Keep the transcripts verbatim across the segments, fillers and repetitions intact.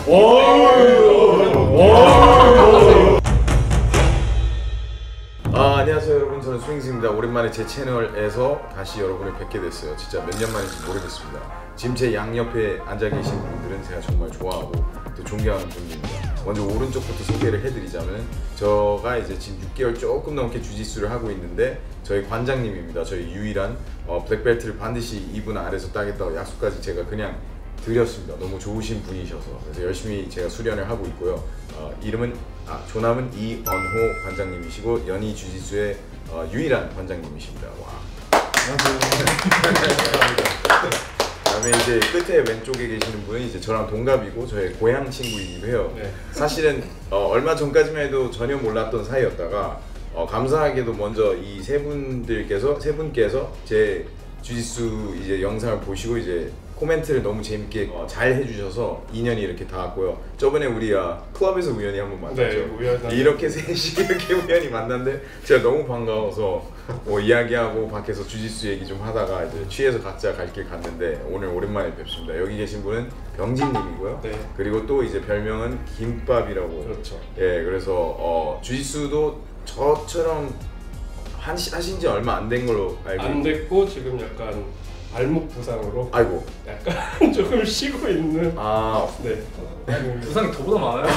아, 안녕하세요 여러분, 저는 스윙스입니다. 오랜만에 제 채널에서 다시 여러분을 뵙게 됐어요. 진짜 몇 년 만인지 모르겠습니다. 지금 제 양옆에 앉아 계신 분들은 제가 정말 좋아하고 또 존경하는 분들입니다. 먼저 오른쪽부터 소개를 해드리자면, 저가 이제 지금 육 개월 조금 넘게 주짓수를 하고 있는데 저희 관장님입니다. 저희 유일한 어, 블랙벨트를 반드시 이분 아래서 따겠다고 약속까지 제가 그냥 드렸습니다. 너무 좋으신 분이셔서. 그래서 열심히 제가 수련을 하고 있고요. 어, 이름은 아, 조남은 이언호 관장님이시고 연희 주짓수의 어, 유일한 관장님이십니다. 와. 안녕하세요. 그다음에 이제 끝에 왼쪽에 계시는 분은 이제 저랑 동갑이고 저의 고향 친구이기도 해요. 네. 사실은 어, 얼마 전까지만 해도 전혀 몰랐던 사이였다가 어, 감사하게도 먼저 이 세 분들께서 세 분께서 제 주짓수 이제 영상을 보시고 이제 코멘트를 너무 재밌게 어, 잘 해주셔서 인연이 이렇게 닿았고요. 저번에 우리 아, 클럽에서 우연히 한번 만났죠. 네, 우연히 이렇게 셋이 이렇게 우연히 만났는데 제가 너무 반가워서 뭐 이야기하고 밖에서 주짓수 얘기 좀 하다가 이제 취해서 각자 갈 길 갔는데 오늘 오랜만에 뵙습니다. 여기 계신 분은 병진님이고요. 네. 그리고 또 이제 별명은 김밥이라고. 그렇죠. 예, 그래서 어, 주짓수도 저처럼 하신 지 얼마 안 된 걸로 알고 안 됐고 지금 약간 발목 부상으로 아이고 약간 조금 쉬고 있는. 아, 네. 부상이 저보다 많아요.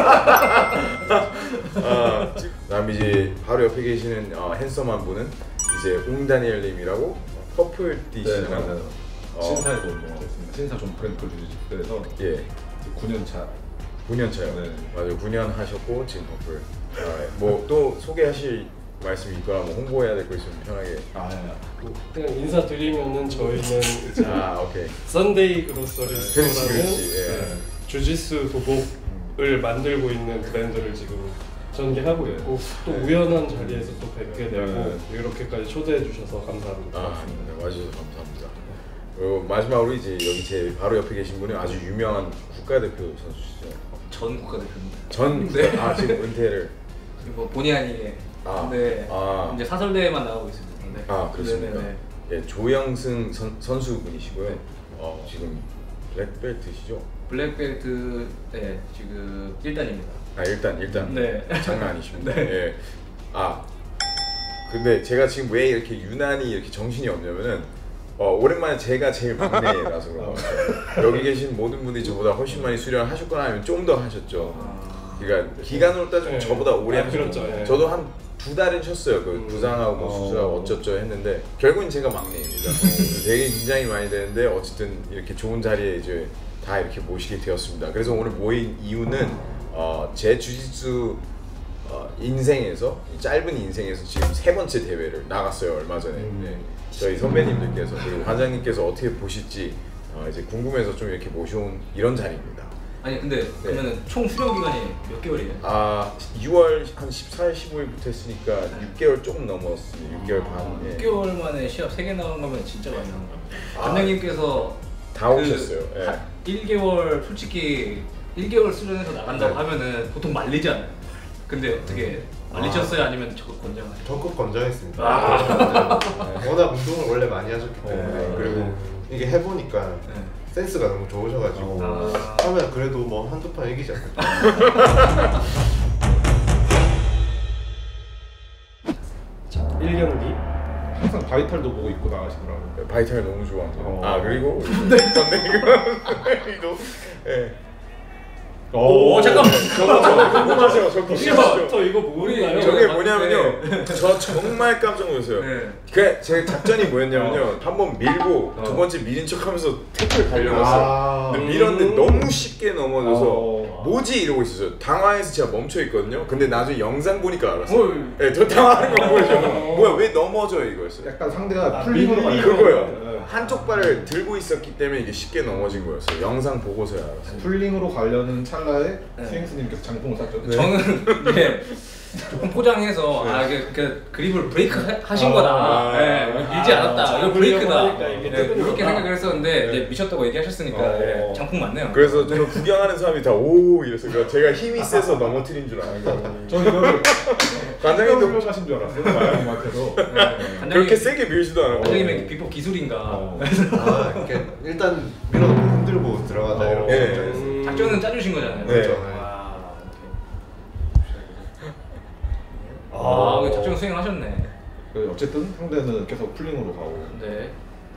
아, 그다음 이제 바로 옆에 계시는 어, 핸섬한 분은 이제 옹다니엘님이라고 퍼플 띠시는. 네, 맞아요. 어, 신사에서 운동하겠습니다. 신사 좀 브랜드 주짓수에서 예, 구 년 차. 구 년 차요. 네. 맞아요. 구 년 하셨고 지금 퍼플. 아, 뭐 또 소개하실 말씀이 있거나 뭐 홍보해야 될 거 있으면 편하게. 아, 예. 그냥 인사드리면은 저희는 이제 아, 오케이. 썬데이 그로서리스토라는 예. 주짓수 도복을 만들고 있는 브랜드를 지금 전개하고 있고 또 우연한 자리에서 또 뵙게 되고 네. 이렇게까지 초대해 주셔서 감사합니다. 아, 네, 와주셔서 감사합니다. 그리고 마지막으로 이제 여기 제 바로 옆에 계신 분은 아주 유명한 국가대표 선수시죠. 전 국가대표입니다. 전 네. 아, 지금 은퇴를 뭐 본의 아니게. 아, 네. 아. 이제 사설대회만 나가고 있습니다. 네. 아, 그렇습니까? 네네네. 예, 조영승 선, 선수분이시고요. 네. 어, 지금 블랙벨트시죠? 블랙벨트 네, 지금 일 단입니다. 아, 일단 일단 네. 장난 아니십니다. 네. 예. 아, 근데 제가 지금 왜 이렇게 유난히 이렇게 정신이 없냐면은 어, 오랜만에 제가 제일 막내라서 그런 것 같아요. 여기 계신 모든 분들이 저보다 훨씬 많이 수련을 하셨거나 아니면 좀 더 하셨죠. 아... 그러니까 기간으로 따지면 네. 저보다 오래 아, 하셨죠. 그렇죠. 네. 저도 한 두 달은 쉬었어요. 그 음. 부상하고 뭐 수술하고 어쩌죠 했는데 결국은 제가 막내입니다. 되게 긴장이 많이 되는데 어쨌든 이렇게 좋은 자리에 이제 다 이렇게 모시게 되었습니다. 그래서 오늘 모인 이유는 어, 제 주짓수 어, 인생에서 짧은 인생에서 지금 세 번째 대회를 나갔어요. 얼마 전에. 음. 네. 저희 선배님들께서 그리고 관장님께서 어떻게 보실지 어, 이제 궁금해서 좀 이렇게 모셔온 이런 자리입니다. 아니 근데 네. 그러면은 총 수련 기간이 몇 개월이에요? 아, 유월 한 십사 일, 십오 일부터 했으니까 육 개월 조금 넘었습니다. 육 개월 반. 아, 예. 육 개월 만에 시합 세 개 나온 거면 진짜 많이 나온 거예요. 아, 관장님께서 다 그 오셨어요. 예. 일 개월 솔직히 일 개월 수련해서 나간다고 네. 하면은 보통 말리잖아요. 근데 어떻게 말리셨어요? 아니면 적극 권장하세요? 적극 권장했습니다. 아. 네. 워낙 운동을 원래 많이 하셨기 때문에 어. 그리고 이게 해보니까 네. 센스가 너무 좋으셔가지고 아. 하면 그래도 뭐 한두 판 이기지 않을까. 자, 일 경기 항상 바이탈도 보고 입고 나가시더라고요. 바이탈 너무 좋아합니다. 어. 아, 그리고 선배님도 예. 오, 잠깐만. 저거 저거 궁금하세요. 저 궁금하시죠? 저 이거 모르나요? 저게 뭐냐면요. 저 정말 깜짝 놀랐어요. 네. 그 제 작전이 뭐였냐면요. 어. 한 번 밀고 어. 두 번째 밀인 척하면서 태클 달려갔어요. 아. 근데 밀었는데 너무 쉽게 넘어져서 어. 뭐지 이러고 있었어요. 당황해서 제가 멈춰 있거든요. 근데 나중에 영상 보니까 알았어요. 어. 네, 저 당황하는 거 보여줘. 뭐야 왜 넘어져 이거였어요. 약간 상대가 아, 풀링으로 밀리- 가는 그거요. 한쪽 발을 들고 있었기 때문에 이게 쉽게 넘어진 거였어요. 영상 보고서야 알았어요. 풀링으로 가려는 찰나에 네. 스윙스님께서 장풍을 쐈죠. 네. 저는 이게 조금 포장해서 네. 아 이게 그 그립을 브레이크 하, 하신 아, 거다. 아, 네, 밀지 아, 않았다. 이거 브레이크다. 하니까 이게 네, 뜨거운 이렇게 거다. 생각을 했었는데 네. 이제 미쳤다고 얘기하셨으니까 어. 네, 장풍 맞네요. 그래서 저는 구경하는 사람이 다 오 이랬어요. 그러니까 제가 힘이 세서 넘어뜨린 줄 알고. 저는 이거를 관장님도 하신 줄 알았어요. 마약마트에서. 관장님, 그렇게 세게 밀지도 않았고. 관장님의 비법 기술인가. 어. 아, 이렇게 일단 밀어놓고 흔들고 들어가자 어. 이렇게 예. 결정했어요. 작전은 짜주신 거잖아요. 네. 그렇죠. 와, 오케이. 아, 그 작전 수행하셨네. 그 어쨌든 상대는 계속 풀링으로 가고. 네.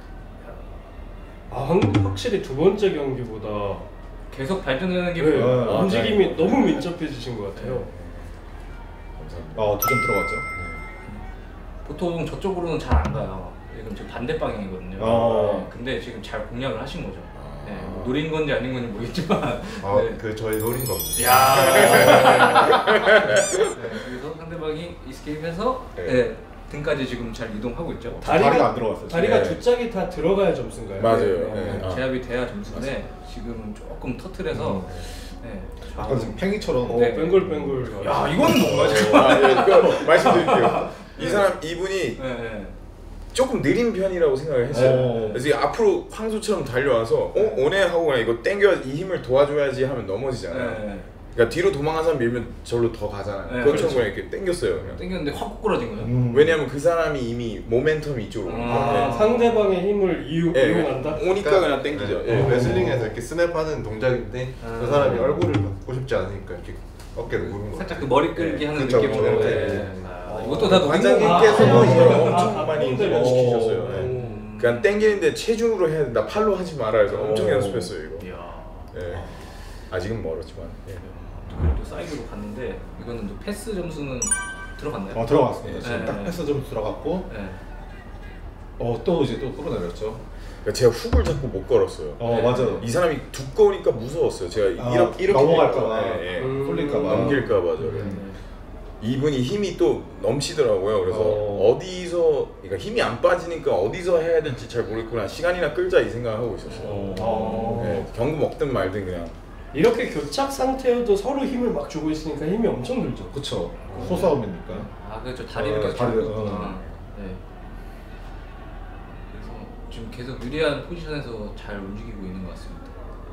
아, 확- 확실히 두 번째 경기보다 계속 발전하는 게 네, 보여요. 아, 움직임이 너무 민첩해지신 것 같아요. 감사합니다. 어, 두 점 들어갔죠. 보통 저쪽으로는 잘 안 가요. 지금 지금 반대 방향이거든요. 어. 네, 근데 지금 잘 공략을 하신 거죠. 아. 네, 뭐 노린 건지 아닌 건지 모르겠지만. 아, 네. 그 저희 노린 겁니다. 야. 네, 그래서 상대방이 이스케이프해서 네. 네, 등까지 지금 잘 이동하고 있죠. 다리가, 다리가 안 들어갔어요. 다리가 네. 두 짝이 다 들어가야 점수인가요? 맞아요. 네. 네. 아. 제압이 돼야 점수인데 지금은 조금 터틀해서 네. 약간 지금 팽이처럼. 어, 네. 뱅글뱅글. 야, 이거는 뭔가죠? 아, 예, 그거 말씀드릴게요. 이 사람 이분이 네, 네. 조금 느린 편이라고 생각을 했어요. 어. 그래서 이게 앞으로 황소처럼 달려와서 어? 오네 하고 그냥 이거 땡겨 이 힘을 도와줘야지 하면 넘어지잖아요. 네. 그러니까 뒤로 도망간 사람 밀면 절로 더 가잖아요. 네, 그것처럼 그렇죠. 그냥 이렇게 땡겼어요. 그냥. 땡겼는데 확 꼬꾸라진 거죠. 음. 왜냐면 그 사람이 이미 모멘텀이 이쪽으로 오니까. 아. 아, 상대방의 힘을 이용, 예, 이용한다? 오니까 그냥 땡기죠. 네. 예. 레슬링에서 이렇게 스냅하는 동작인데 아. 그 사람이 얼굴을 받고 싶지 않으니까 이렇게 어깨를 무는 거. 살짝 그 머리 끌기 네, 하는 그쵸, 느낌으로. 그쵸. 네. 네. 아, 이것도 다 관장님께서도 아, 이걸 아, 엄청 아, 많이 아, 연습시키셨어요. 아, 예. 음. 그냥 땡기는데 체중으로 해야 된다. 팔로 하지 마라 해서 엄청 어. 연습했어요 이거. 이야. 예. 아직은 멀었지만. 예. 또 사이드로 갔는데 이거는 또 패스 점수는 들어갔나요? 어, 들어갔습니다. 지금 네. 딱 패스 좀 들어갔고. 네. 어, 또 이제 또 끌어내렸죠. 그러니까 제가 훅을 자꾸 못 걸었어요. 어, 네. 맞아요. 이 사람이 두꺼우니까 무서웠어요. 제가 아, 이렇게 이렇게 넘어갈까봐. 예, 예. 음. 홀릴까봐. 넘길까봐 저를. 음. 이분이 힘이 또 넘치더라고요. 그래서 어. 어. 디서 그러니까 힘이 안 빠지니까 어디서 해야 될지 잘 모르겠구나. 시간이나 끌자 이 생각을 하고 있었어요. 어. 예, 경고 먹든 말든 그냥. 이렇게 교착 상태여도 서로 힘을 막 주고 있으니까 힘이 엄청 들죠. 그쵸. 소싸움이니까. 아 그렇죠. 다리를 어, 계속 다리를, 잡고 있구나. 어. 네. 그래서 지금 계속 유리한 포지션에서 잘 움직이고 있는 것 같습니다.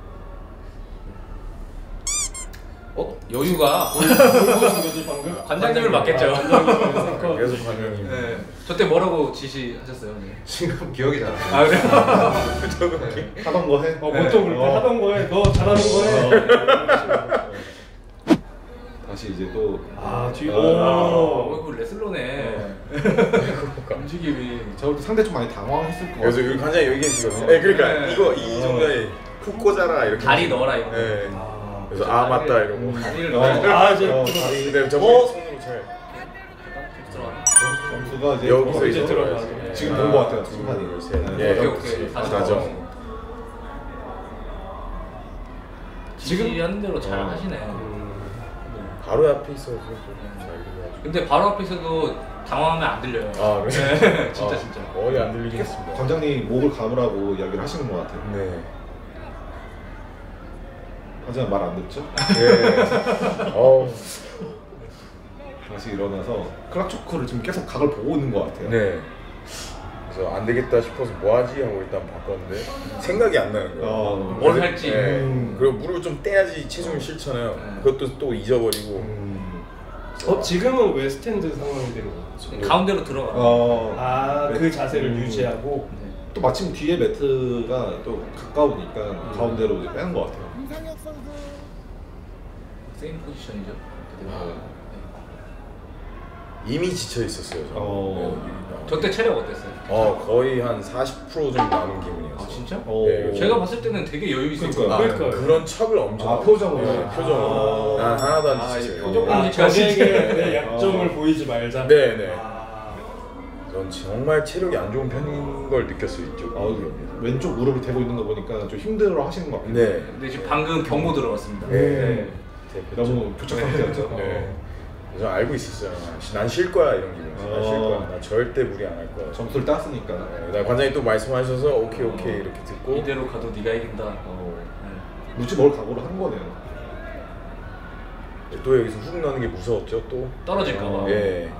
어? 여유가 뭘 보신 거지 방금? 관장님을 맡겠죠. 아, 관장님 계속 관장님. 네. 저때 뭐라고 지시하셨어요? 네. 지금 기억이 잘 안 나요. 아 그래요? 저도 하던 거 해. 어, 보통 그렇게 어. 하던 거에 너 잘하는 거에 다시 이제 또. 아 뒤로 오, 그 레슬러네. 움직임이. 저도 상대 좀 많이 당황했을 것 그래서 같아요. 여기 관장님 여기 계시거든요. 네, 그러니까 네. 이거 이 정도에 훅 꽂아라 이렇게. 다리 넣어라 이거. 네. 아, 그래서 아 맞다 이러고. 다리를 어. 넣어야 아 이제 어, 근데 저 어? 손으로 잘. 들어가나? 점수가 이제 여기서 이제 이제 들어가죠. 들어가야지. 지금 하나, 본 것 같아요, 둘, 순간이. 셋, 네. 넷, 오케이, 오케이. 다시 다정. 지시하는 대로 잘 어. 하시네. 음, 바로 앞에 있어서 좀 잘 들려가지고. 근데 바로 앞에서도 당황하면 안 들려요. 아 그래? 네, 진짜 아, 진짜. 머리 안 들리겠습니다. 관장님 목을 감으라고 이야기를 하시는 것 같아요. 네. 하지만 말 안 듣죠? 네. 어우. 다시 일어나서 클락초크를 지금 계속 각을 보고 있는 것 같아요. 네. 그래서 안 되겠다 싶어서 뭐 하지 하고 일단 바꿨는데 생각이 안 나는 거예요. 어, 뭘 그래서- 할지. 네. 음. 그리고 무릎을 좀 떼야지 체중이 싫잖아요. 네. 그것도 또 잊어버리고. 음. 어 지금은 왜 스탠드 상황이 되는 거죠? 가운데로 들어가. 어, 아그 자세를 음. 유지하고 네. 또 마침 뒤에 매트가 또 가까우니까 음. 가운데로 이제 빼는 것 같아요. 세임 포지션이죠. 어. 이미 지쳐 있었어요. 저는. 어. 네. 저때 체력 어땠어요? 어 거의 한 사십 퍼센트 정도 남은 기분이었어요. 아 진짜? 어. 네, 제가 봤을 때는 되게 여유 있었고. 그러니까요. 아, 그러니까요. 그런 척을 엄청 아, 하고 표정으로. 있어요. 네, 표정으로. 아. 난 하나도 안 아, 지쳐요. 이 표정 아 보니까 적에게 진짜- 내 약점을 어. 보이지 말자. 네네. 아, 전 정말 체력이 안 좋은 편인 걸 느꼈어요 이쪽. 아, 왼쪽 무릎을 대고 있는 거 보니까 좀 힘들어 하시는 것 같아요. 네. 근데 지금 방금 경고 들어갔습니다. 네. 너무 교착 상태였죠. 네. 그래서 알고 있었어요. 난 쉴 거야 이런 기분이었어요. 난 쉴 어. 거야. 나 절대 무리 안 할 거야. 점수를 땄으니까. 네, 나 관장님 또 말씀하셔서 오케이 오케이 이렇게 듣고 이대로 가도 네가 이긴다. 어. 네. 묻지 뭘 각오를 한 거네요. 또 여기서 훅 넣는 게 무서웠죠 또. 떨어질까 봐. 예.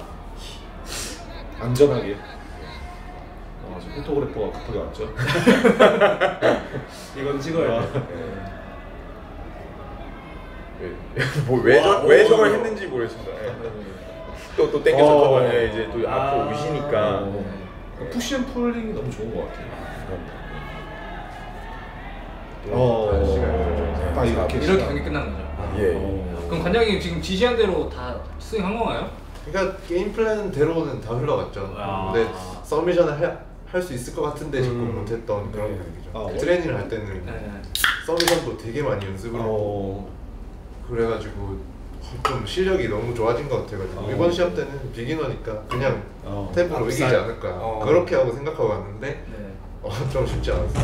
안전하게. 아, 지금 포토그래퍼가 급하게 왔죠. 이건 찍어야 돼. 예. 뭐 외정 외정을 했는지 모르겠습니다. 또 또 땡겨서 어. 커버 예, 이제 또 아. 앞으로 오시니까. 어. 푸시앤풀링이 너무 좋은 것 같아요. 또 어. 다른 시간이 걸려서. 아, 이렇게 이렇게 경기 끝난 거죠. 예. 어. 그럼 관장님 지금 지시한 대로 다 스윙한 건가요? 그러니까 게임 플랜대로는 다 흘러갔죠. 아. 근데 서미션을 할 수 있을 것 같은데 자꾸 음. 못했던 그런 네. 분위기죠. 아, 그 트레이닝을 할 때는 네. 서미션도 되게 많이 연습을 했고 어. 그래가지고 좀 실력이 너무 좋아진 것 같아가지고 어. 이번 시합 때는 비기너니까 그냥 어. 템포로 이기지 압살. 않을까 어. 그렇게 하고 생각하고 왔는데 네. 어, 좀 쉽지 않았어요.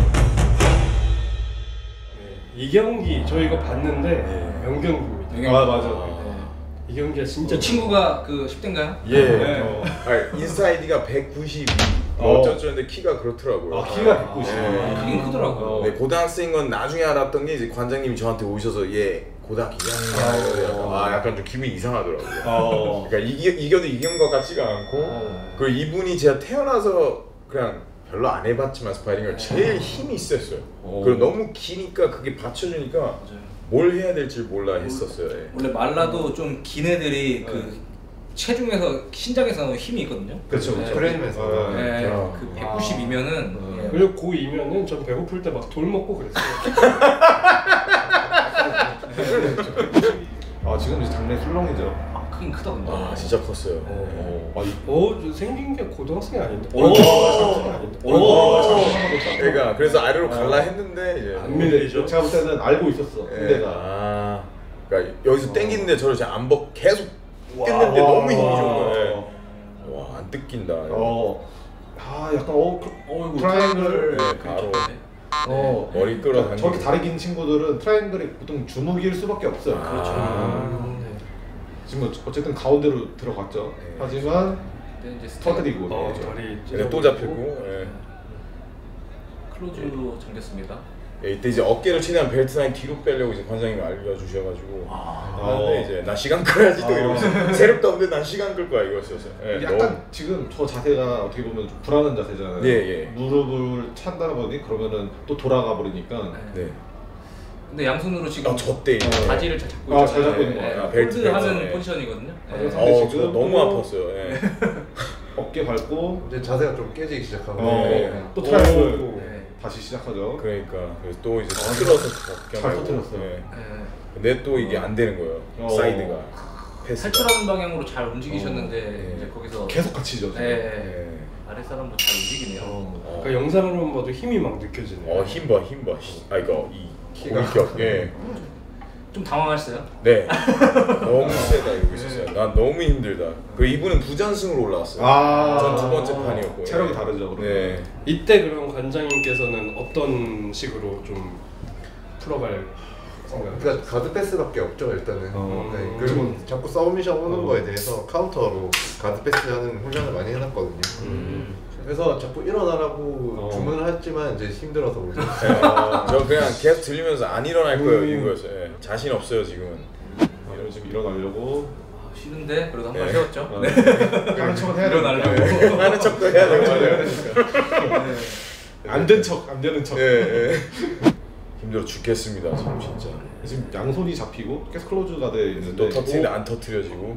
네, 이 경기 저 이거 봤는데 예. 명경기입니다. 아 맞아. 이 경기가 진짜 저 친구가 그 십 대인가요? 예. 네. 어. 아, 인사이드가 백구십이. 어. 어쩌는데 키가 그렇더라고요. 아 키가 백구십. 네. 크긴 크더라고요. 네, 고등학생인 건 나중에 알았던 게 이제 관장님이 저한테 오셔서 얘 고등학교 이 학년이야. 약간, 아 약간 좀 기분이 이상하더라고요. 어. 그러니까 이겨, 이겨도 이긴 것 같지가 않고 그리고 이분이 제가 태어나서 그냥 별로 안 해봤지만 스파링을 제일 힘이 있었어요. 오. 그리고 너무 기니까 그게 받쳐주니까 맞아요. 뭘 해야 될지 몰라 했었어요. 예. 원래 말라도 좀 긴 애들이 그 체중에서 신장에서 힘이 있거든요. 그렇죠, 네. 그렇죠. 프레임에서 어. 네, 어. 그 백구십이면은 어. 예. 그리고 고이면은 전 배고플 때 막 돌 먹고 그랬어요. 아 지금 이제 당내 술렁이죠. 아, 크긴 크다 근데. 아 진짜 컸어요. 예. 어. 아, 이- 어, 저 생긴 게 고등학생이 아닌데. 오. 고등학생이 아닌데. 오. 그러니까 그래서 아래로 갈라 했는데 이제 안 밀리죠. 제가 볼 때는 알고 있었어. 예. 상대가. 아 그러니까 여기서 땡기는데 저를 제가 안 벗 계속 와. 뜯는데 너무 힘이 좋은 와. 거예요. 와 안 뜯긴다. 어. 아 약간 어 그- 어이구 트라이앵글. 네, 바로 어. 머리 끌어당기고. 저렇게 다리 긴 친구들은 트라이앵글이 보통 주먹일 수밖에 없어요. 그렇죠. 음, 네. 지금 어쨌든 가운데로 들어갔죠. 네. 하지만 근데 이제 스텝 터뜨리고. 어, 네. 다리 근데 또 잡히고. 예. 클로즈로 잠겼습니다. 예, 이때 이제 어깨를 최대한 벨트 라인 뒤로 빼려고 이제 관장님이 알려주셔가지고 아. 하는데 이제 나 시간 끌어야지 또 아. 이러면서 세력도 없는데 난 시간 끌 거야 이거였어요. 예, 약간 너무- 지금 저 자세가 어떻게 보면 좀 불안한 자세잖아요. 예, 예. 무릎을 찬다 보니 그러면은 또 돌아가 버리니까. 네. 근데 양손으로 지금 아, 저 때 이제. 바지를 잘 잡고 아, 있잖아요. 잘 잡고 있는 거 네, 같아요. 네. 벨트, 홀드하는 벨트. 포지션이거든요. 맞아요. 네. 상대 어, 지금 저 너무 또- 아팠어요. 예. 어깨 밟고 이제 자세가 좀 깨지기 시작하고 어, 네. 또 트라이앵글 오. 네. 다시 시작하죠. 그러니까 그래서 또 이제 틀어서 잘 벗겨내고. 터뜨렸어요. 예. 네. 근데 또 이게 안 되는 거예요. 어. 사이드가 패스가. 탈출하는 방향으로 잘 움직이셨는데 어. 이제 거기서 계속 갇히죠. 지금. 네. 예. 아랫사람도 잘 움직이네요. 어. 그러니까 영상으로만 봐도 힘이 막 느껴지네요. 어, 힘 봐, 힘 봐. 씨. 아, 이거 이 키가. 공격. 예. 좀 당황했어요. 네. 너무 세다 이러고 있었어요. 난 너무 힘들다. 그 이분은 부전승으로 올라왔어요. 아. 전 두 번째 판이었고. 체력이 다르죠. 그러면. 네. 이때 그럼 관장님께서는 어떤 식으로 좀 풀어갈 생각? 그러니까 가드 패스밖에 없죠 일단은. 어. 네, 그리고 자꾸 서브미션 오는 거에 대해서 카운터로 가드 패스하는 훈련을 많이 해놨거든요. 음. 그래서 자꾸 일어나라고 어. 주문을 했지만 이제 힘들어서 못 일어나요. 네. 저 그냥 계속 들리면서 안 일어날 거예요 음. 이거였어요. 예. 자신 없어요 지금은. 이러면 지금 일어나려고 아, 쉬는데 그래도 한 번 네. 세웠죠. 어. 네. 하는 척은 해야 일어나려고. 되니까. 하는 척도 해야 되고. 안된 척, 안 되는 척. 예, 예. 힘들어 죽겠습니다 지금 진짜. 지금 양손이 잡히고 계속 클로즈가 돼 있는데 또 터트리는데 안 터트려지고.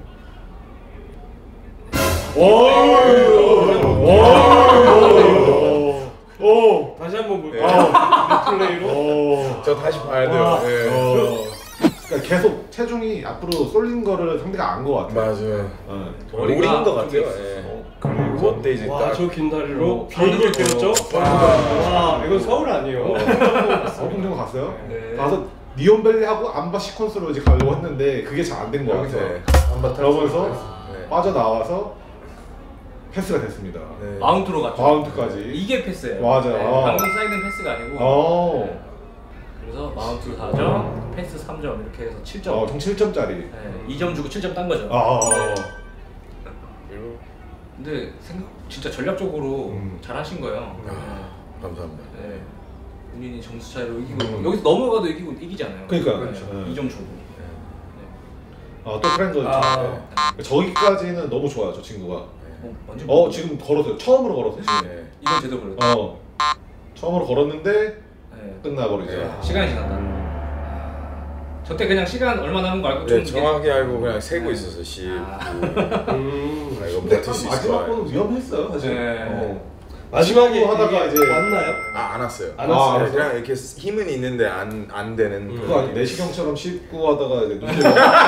오! 다시 한번 볼까요? 예. 리플레이로. 저 다시 봐야 돼요. 예. 어. 그러니까 계속 체중이 앞으로 쏠린 거를 상대가 안 거 같아요. 맞아요. 어. 노린 것 같아요. 좀 예. 어. 그리고 그때 이제 와, 딱 저 긴 다리로 어, 비행기를 때렸죠? 어. 와, 이건 서울 아니에요. 어느 정도 갔어요? 네. 가서 니온벨리 하고 암바 시퀀스로 이제 가려고 했는데 그게 잘 안 된 거 여기서 같아요. 안바 그러면서 네. 빠져나와서 패스가 됐습니다. 네. 마운트로 갔죠. 마운트까지. 이게 패스예요. 맞아. 네, 어. 방금 사이드는 패스가 아니고. 어. 네. 그래서 마운트 사 점, 패스 삼 점 이렇게 해서 칠 점. 어, 총 칠 점짜리. 네, 이 점 주고 칠 점 딴 거죠. 아. 네. 그리고 근데 생각 진짜 전략적으로 음. 잘 하신 거예요. 감사합니다. 네. 네. 본인이 점수 차이로 이기고 음. 여기서 넘어가도 이기고 이기잖아요. 그러니까. 네. 그렇죠. 네. 이 점 주고. 아, 또 트렌드. 아. 저기까지는 너무 좋아요, 저 친구가. 어, 완전 어, 지금 걸었어요. 처음으로 걸었어요, 지금. 네. 이건 제대로 걸렸다. 어. 처음으로 걸었는데 네. 끝나버리죠. 네. 시간이 지났다. 저때 그냥 시간 얼마 남은 거 알고 네, 좀 정확하게 알고 그냥 세고 네. 있었어. 십, 아. 구. 음. 아, 이거 근데 버틸 수 있을 마지막 거야. 거는 위험했어요, 사실. 네. 어. 마지막에 하다가 이게 이제 왔나요? 아, 안 왔어요. 안 아, 왔어요? 네, 그냥 이렇게 힘은 있는데 안, 안 되는. 그거 아니 내시경처럼 씹고 하다가 이제 눈질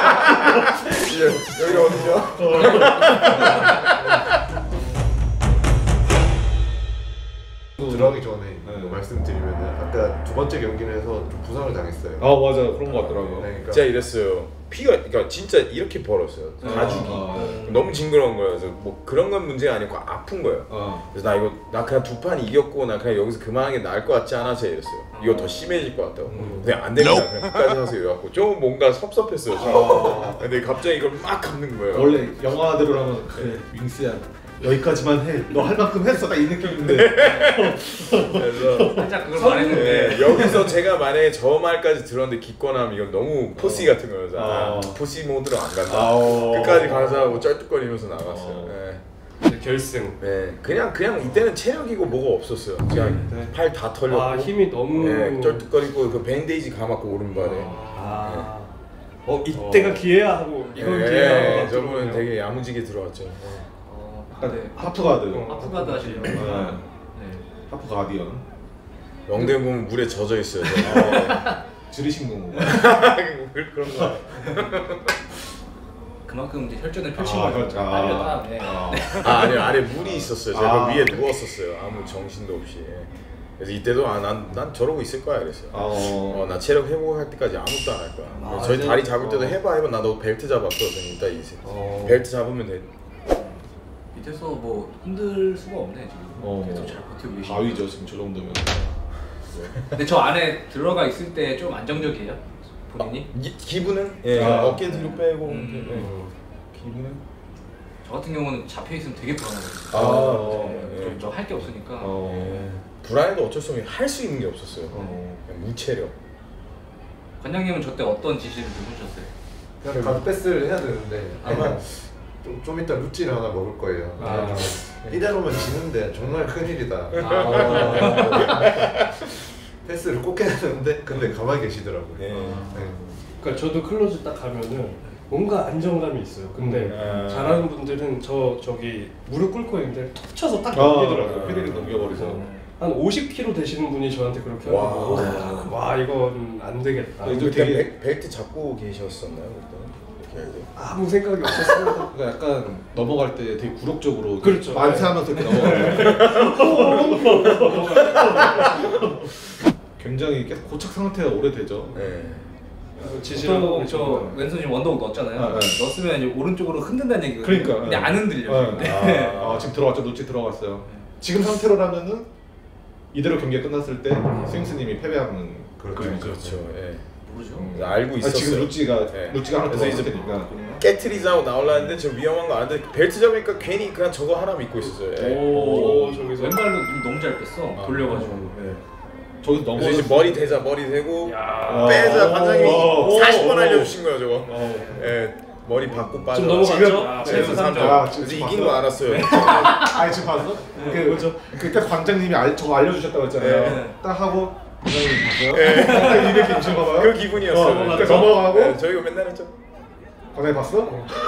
여기 어디죠? 들어가기 전에 네. 말씀드리면 아까 두 번째 경기에서 좀 부상을 당했어요. 아 맞아 그런 거 같더라고. 네, 그러니까 진짜 이랬어요. 피가 그러니까 진짜 이렇게 벌었어요. 가죽이 아, 너무 징그러운 거예요. 그래서 뭐 그런 건 문제가 아니고 아픈 거예요. 아. 그래서 나 이거 나 그냥 두 판 이겼고 나 그냥 여기서 그만하는 게 나을 것 같지 않아? 제가 이랬어요. 이거 더 심해질 것 같다고. 근데 안 됩니다. 그냥 끝까지 하세요. 이래갖고 좀 뭔가 섭섭했어요. 저는. 근데 갑자기 이걸 막 감는 거예요. 원래 영화들을 하면 그래 윙스야 여기까지만 해. 너 할 만큼 했어. 딱 이 느낌인데. 그래서 살짝 그걸 말했는데 네, 여기서 제가 만약에 저 말까지 들었는데 기권하면 이건 너무 포시 같은 거여서 아, 아. 포시 모드로 안 간다. 아, 어. 끝까지 가자 하고 쩔뚝거리면서 나갔어요. 어. 네. 근데 결승. 네, 그냥 그냥 이때는 체력이고 뭐가 없었어요. 그냥 네. 팔 다 털렸고, 아 힘이 너무. 네, 쩔뚝거리고 그 밴데이지 감았고 오른발에. 아. 어 이때가 기회야 하고 이건 네, 기회야 하고. 저분은 들어오네요. 되게 야무지게 들어왔죠. 어, 아, 네. 하프가드. 어. 하프가드 하시려고. 네. 네. 하프 가디언. 영대 보면 물에 젖어 있어요. 저. 지리신궁. 그런 거. 그만큼 이제 혈전을 펼친 아, 거죠. 그렇죠. 아. 딸려 네. 아. 아 아니요, 아래 물이 있었어요. 제가 아. 위에 누웠었어요. 아무 정신도 없이. 그래서 이때도 아 난 난 저러고 있을 거야 그랬어요. 아, 어. 어, 나 체력 회복할 때까지 아무것도 안 할 거야. 아, 저희 이제- 다리 잡을 때도 어. 해봐 해봐. 나 너 벨트 잡았거든. 이따 이제 어. 벨트 잡으면 돼. 밑에서 뭐 흔들 수가 없네 지금. 어. 계속 잘 버티고 계시고. 바위죠 지금 저 정도면. 근데 저 안에 들어가 있을 때 좀 안정적이에요? 본인이? 기, 기분은 예 아. 어깨 뒤로 빼고 음. 예. 기분은 저 같은 경우는 잡혀 있으면 되게 불안하거든요. 아, 어, 네, 예. 좀할 게 없으니까. 어. 예. 불안해도 어쩔 수 없이 할 수 있는 게 없었어요. 어. 그냥 무체력. 관장님은 저 때 어떤 지시를 좀 해주셨어요? 그냥 가드 패스를 해야 되는데 아마 좀, 좀 이따 루찌를 하나 먹을 거예요. 아. 그래가지고 이대로면 지는데 정말 큰일이다. 아, 패스를 꼭 해야 되는데 근데 가만히 계시더라고요. 예. 네. 그러니까 저도 클로즈 딱 가면은 뭔가 안정감이 있어요. 근데 음. 잘하는 분들은 저 저기 무릎 꿇고 있는데 툭 쳐서 딱 아, 넘기더라고요. 피디를 넘겨버리죠. 한 오십 킬로그램 되시는 분이 저한테 그렇게 와. 하고 와 이건 안 되겠다. 아, 이거 그때 되게- 벨- 벨트 잡고 계셨었나요 그때? 이렇게 할 때? 아무 생각이 없었어요. 그러니까 약간 넘어갈 때 되게 굴욕적으로 그렇죠. 만세하면서 이렇게 넘어가요. 굉장히 계속 고착 상태가 오래되죠. 네. 지시를 하고 보통 저 계시구나. 왼손이 원더우 넣었잖아요. 아, 네. 넣었으면 이제 오른쪽으로 흔든다는 얘기거든요. 그러니까, 근데 네. 안 흔들려. 네. 네. 아, 지금 들어갔죠. 노치 들어갔어요. 지금 상태로라면은 이대로 경기가 끝났을 때 스윙스님이 패배하는 그렇죠. 그림이죠. 그렇죠. 예. 모르죠. 음. 알고 아, 있었어요. 지금 루찌가 네. 루찌가 하나 그래서 들어갔을 이제 테니까. 깨트리자고 나올라는데 저 위험한 거 아는데 벨트 잡으니까 괜히 그냥 저거 하나 믿고 있었어요. 예. 오, 저기서 왼발로 좀 너무 잘 뺐어. 아, 돌려가지고. 예. 저기서 그래서 넘어서 이제 머리 대자 머리 대고 야. 빼자 관장님이 오. 사십 번 오. 알려주신 거예요 저거. 어. 예. 머리 받고 빠져. 지금 넘어갔죠? 지금 아, 그래서 삼 점. 아, 그래서 지금 이긴 봤어요? 거 알았어요. 아니 지금 봤어? 그 뭐죠? 그때 광장님이 알, 저거 알려주셨다고 했잖아요. 네. 딱 하고 광장님 봤어요? 딱 이렇게 임신 봐봐요. 그 기분이었어요. 어, 그때 넘어가고 네, 저희가 맨날 했죠. 광장님 봤어?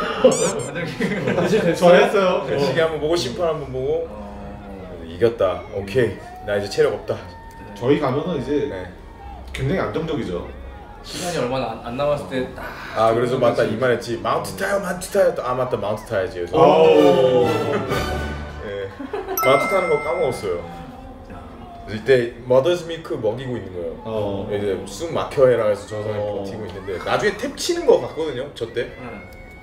이제 됐어요? 저 했어요. 그 시계 한번 보고 심판 한번 보고 어... 그래서 이겼다. 오케이. 나 이제 체력 없다. 저희 가면은 이제 네. 굉장히 안정적이죠. 시간이 얼마나 안, 안 남았을 때 딱. 아 그래서 맞다 이 말했지. 마운트 타요, 마운트 타요. 아 맞다 마운트 타야지. 그래서 아우. 예. 마운트 타는 거 까먹었어요. 그래서 이때 머더스 밀크 먹이고 있는 거예요. 어. 이제 숨 막혀 해라 해서 저 사람이 어. 버티고 있는데 나중에 탭 치는 거 같거든요. 저 때. 응.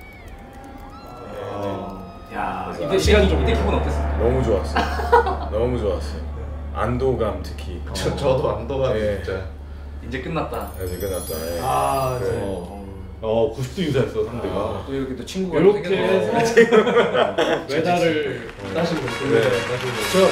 아. 야, 그래서 이때 시간이 좀 이때 기분 어땠어요? 너무 좋았어요. 너무 좋았어요. 안도감 특히. 저, 저도 안도가 예. 진짜 이제 끝났다. 그래서 끝났다. 예. 아, 그래. 네. 어. 어, 구십 도 인사했어 상대가. 아, 또 이렇게 또 친구가 이렇게 생겨서. 해서 메달을 따신 거죠. 네. 따신 거죠.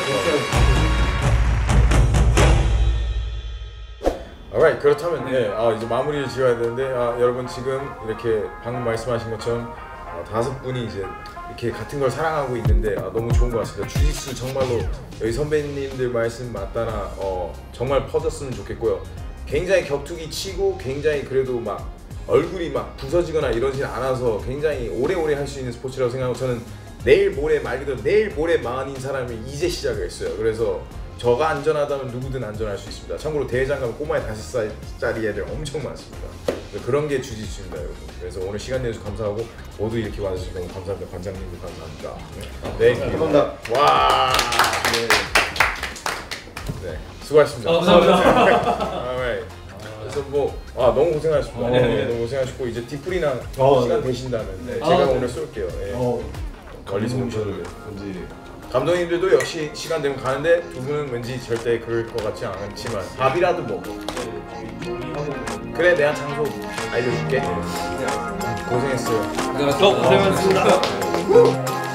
alright 그렇다면 예, 아, 이제 마무리를 지어야 되는데 아, 여러분 지금 이렇게 방금 말씀하신 것처럼 아, 다섯 분이 이제 이렇게 같은 걸 사랑하고 있는데 아, 너무 좋은 것 같습니다. 주짓수 정말로 여기 선배님들 말씀 맞다나 어, 정말 퍼졌으면 좋겠고요. 굉장히 격투기 치고 굉장히 그래도 막 얼굴이 막 부서지거나 이러진 않아서 굉장히 오래오래 할 수 있는 스포츠라고 생각하고 저는 내일 모레 말 그대로 내일 모레 망한인 사람이 이제 시작을 했어요. 그래서 저가 안전하다면 누구든 안전할 수 있습니다. 참고로 대회장 가면 꼬마에 다섯 살짜리 애들 엄청 많습니다. 그런 게 주짓수입니다, 여러분. 그래서 오늘 시간 내주셔서 감사하고 모두 이렇게 와주셔서 너무 감사합니다. 관장님도 감사합니다. 네, 감사합니다. 와, 네, 네, 수고하셨습니다. 어, 감사합니다. 아, 네. 그래서 뭐, 아 너무 고생하셨습니다. 아, 네, 네. 네, 너무 고생하셨고 이제 뒷풀이나 어, 시간 네. 되신다면 네, 아, 제가 네. 오늘 쏠게요. 네. 어, 멀리서 오셔도 감독님들 왠지 감독님들도 역시 시간 되면 가는데 두 분은 왠지 절대 그럴 것 같지 않지만 밥이라도 먹고 그래 내가 장소 알려줄게. 고생했어요. 고생하셨습니다.